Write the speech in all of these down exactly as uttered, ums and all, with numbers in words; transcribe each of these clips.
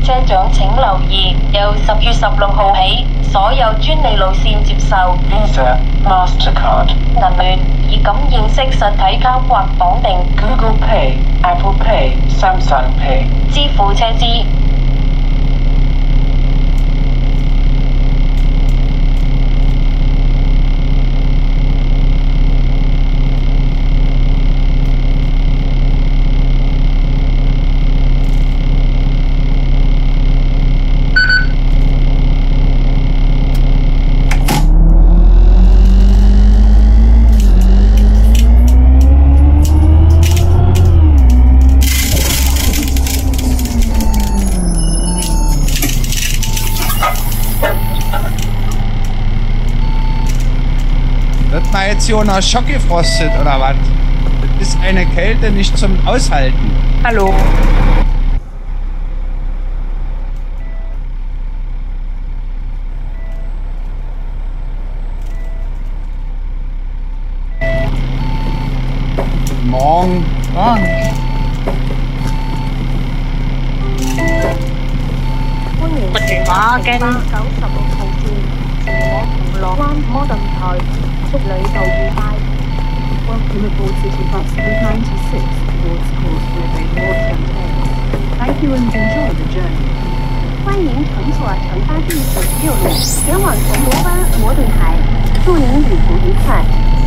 車長請留意，由十月十六號起，所有專利路線接受 Visa、Mastercard、銀聯以感應式實體卡或綁定 Google Pay、Apple Pay、Samsung Pay 支付車資。 Jetzt hier noch schockgefrostet oder was? Das ist eine Kälte nicht zum Aushalten. Hallo. Guten Morgen. Morgen. Guten Morgen. 祝旅途愉快。Welcome aboard City Bus ninety-six towards Causeway Bay North. Thank you and enjoy the journey. 欢迎乘坐乘搭第九十六路前往铜锣湾摩顿台，祝您旅途愉快。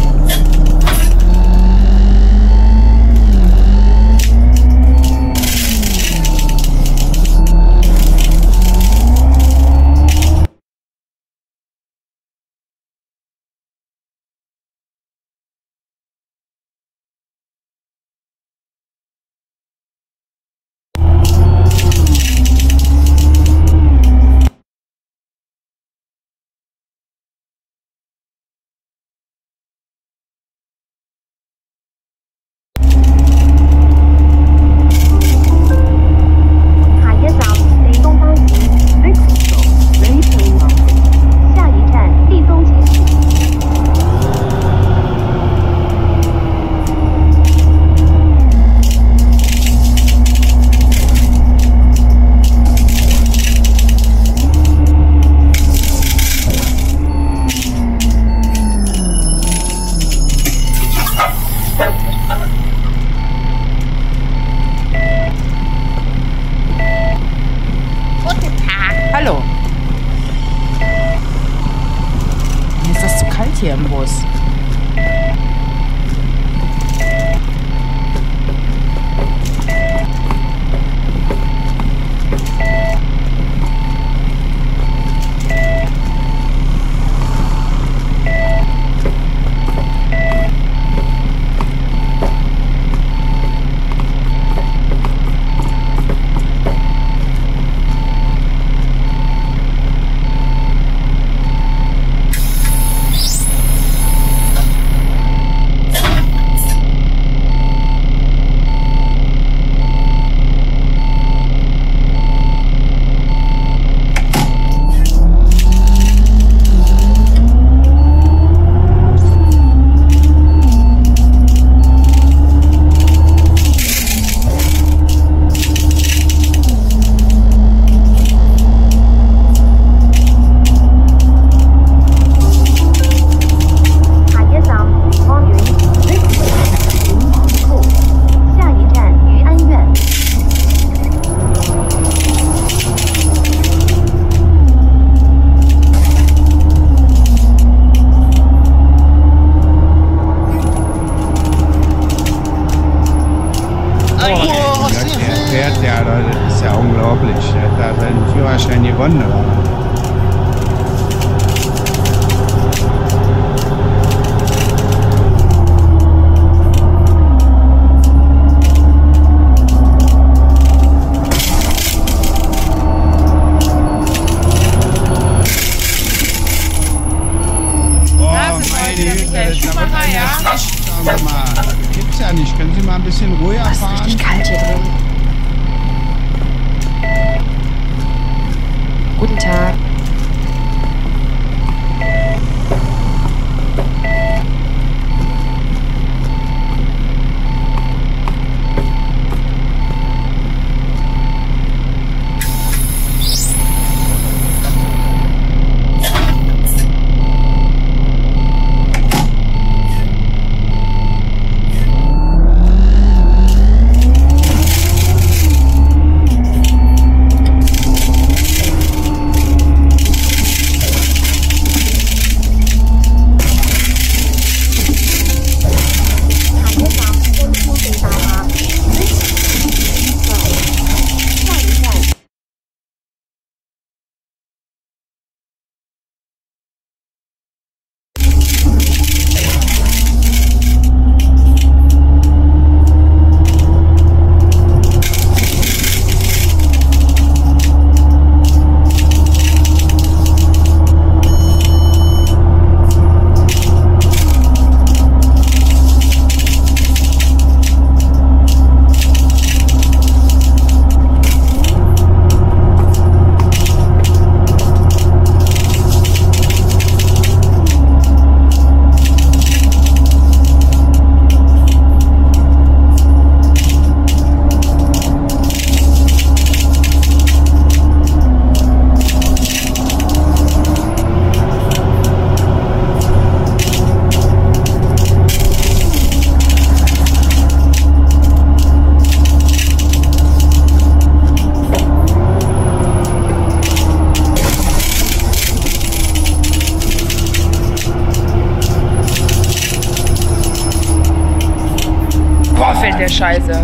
Hier im Bus. gewonnen, oder? Gibt's ja nicht. Können Sie mal ein bisschen ruhiger fahren? Es ist richtig kalt hier drin. Guten Tag. Scheiße.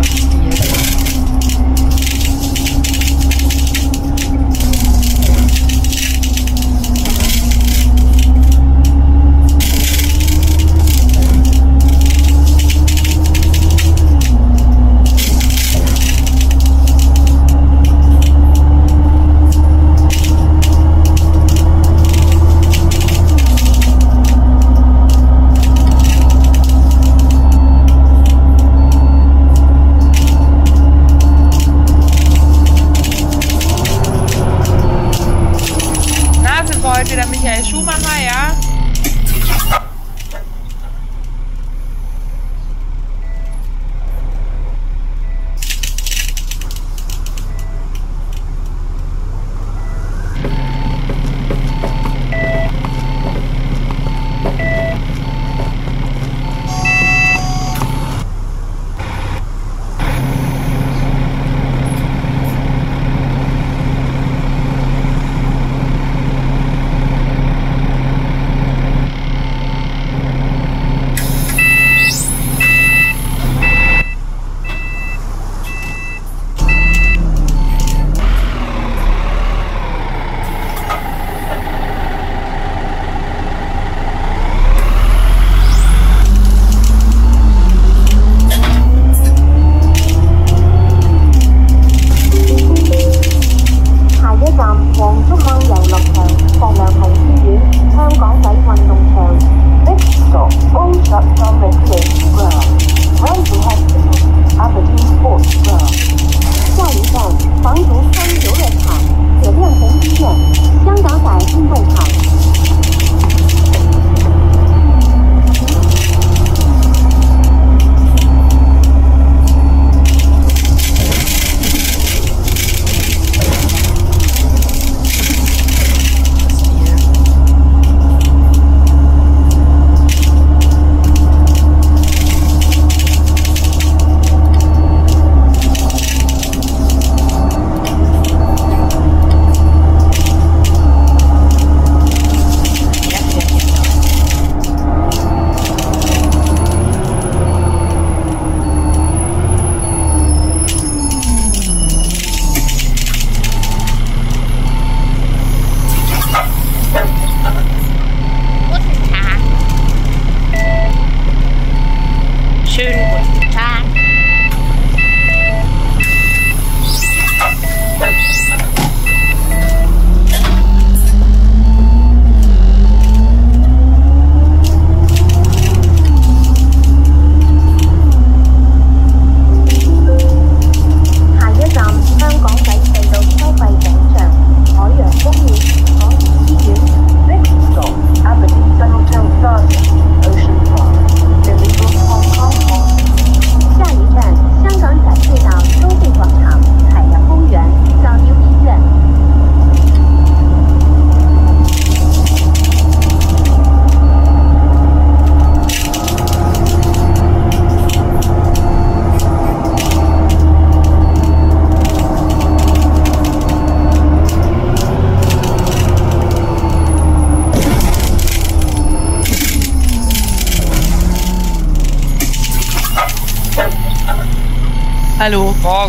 Heute der Michael Schumacher, ja? Hallo, morgen.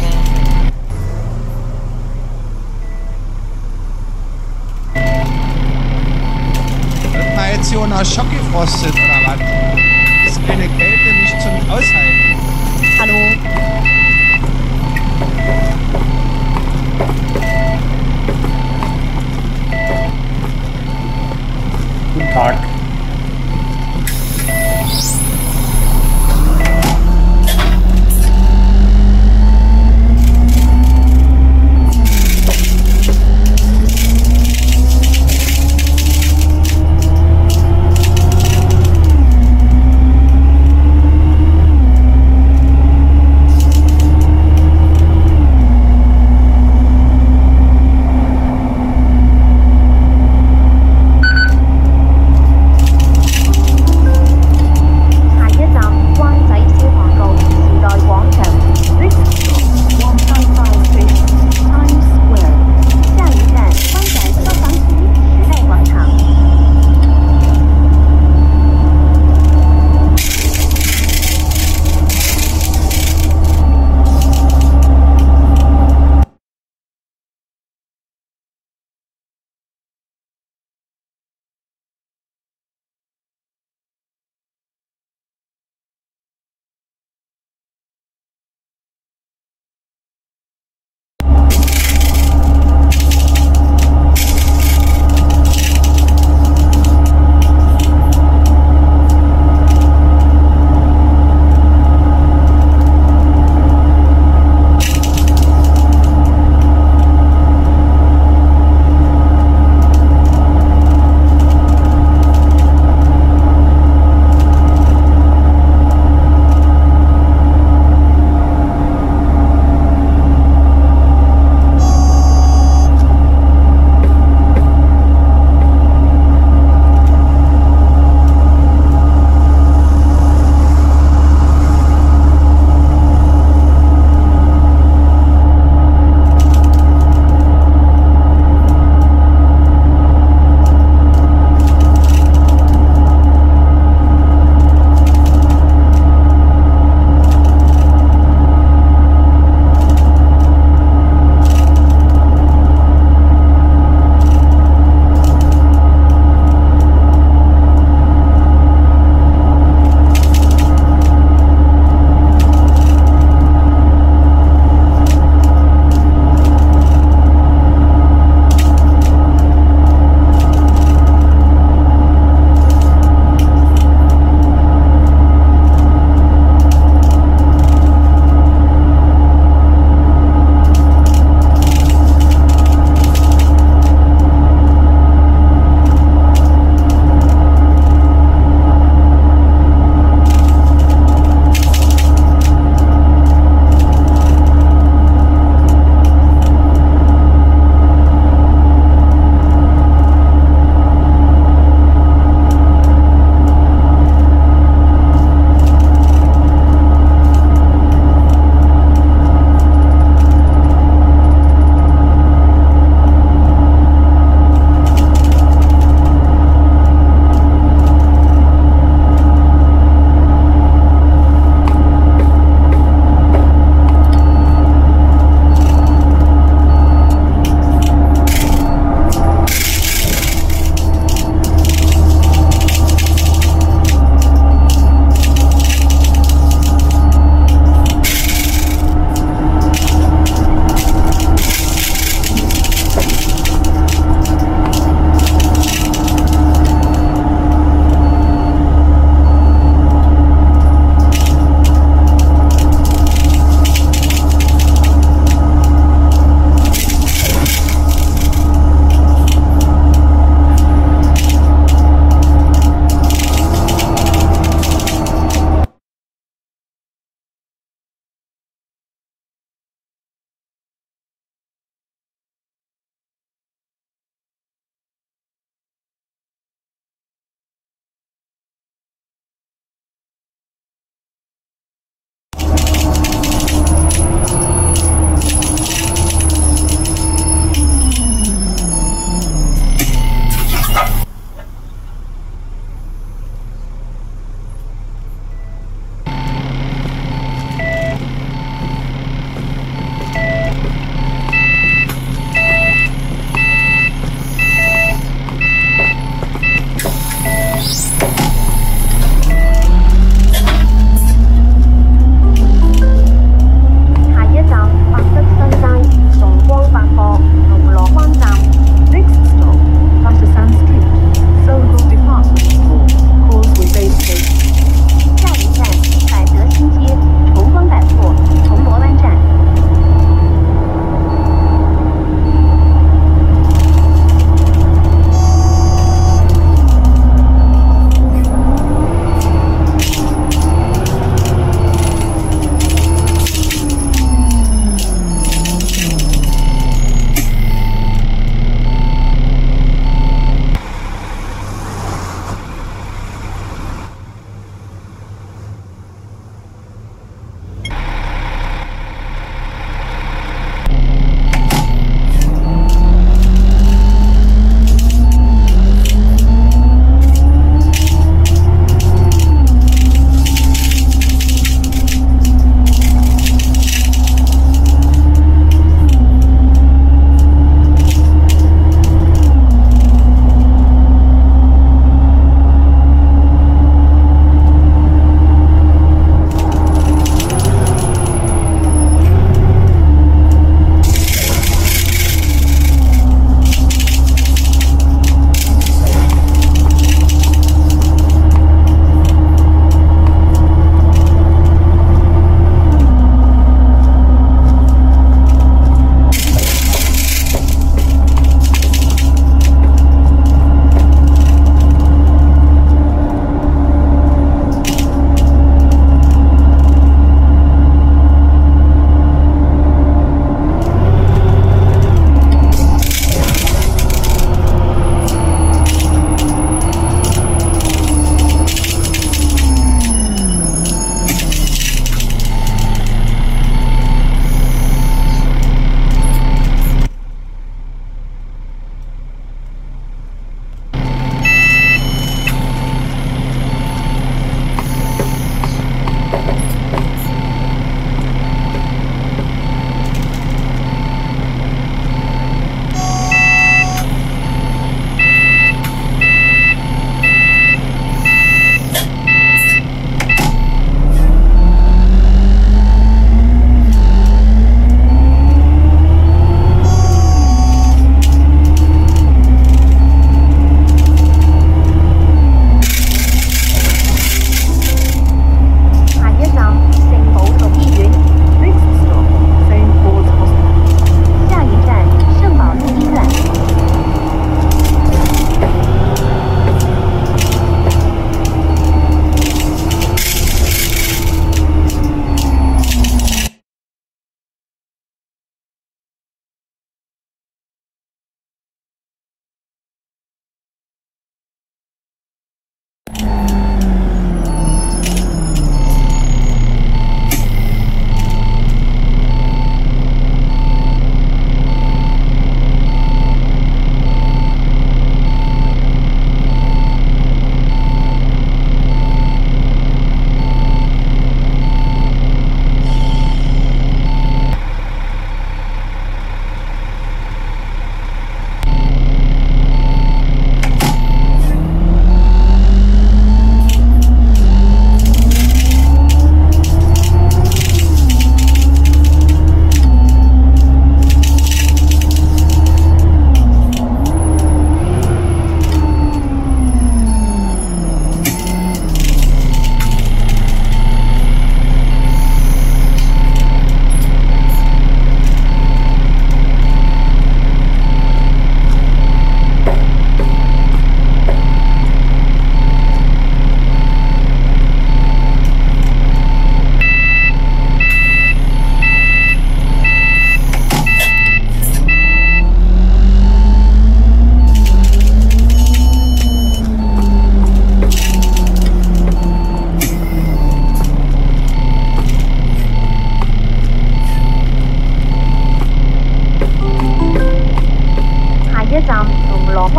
Wird man jetzt hier unter Schock gefrostet oder was? Ist eine Kälte nicht zum Aushalten. Hallo. Guten Tag.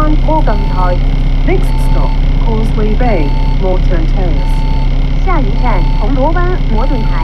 站摩根台。Next stop, Causeway Bay, Moreton Terrace. 下一站铜锣湾摩顿台。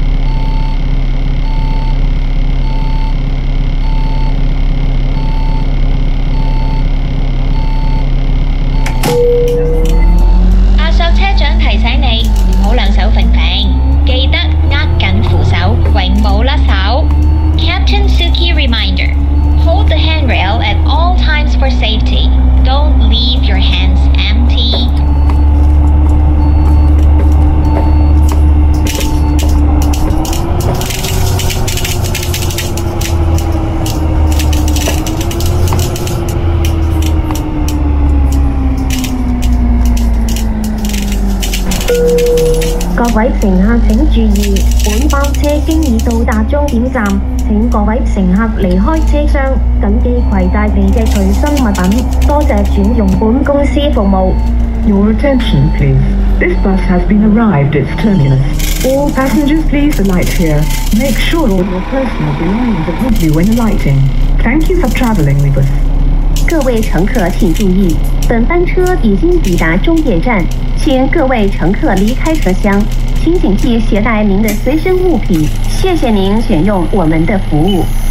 壓索車長提醒你唔好兩手揈揈，記得握緊扶手，永冇甩手。Captain Suki reminder: hold the handrail at all times for safety. Don't leave your hands empty. 各位乘客請注意，本班車經已到達終點站，請各位乘客離開車廂，謹記攜帶你嘅隨身物品。多謝轉用本公司服務。 Your attention, please. This bus has been arrived at its terminus. All passengers, please alight here. Make sure all your personal belongings are with you when alighting. Thank you for traveling with us. 各位乘客请注意，本班车已经抵达终点站，请各位乘客离开车厢，请谨记携带您的随身物品。谢谢您选用我们的服务。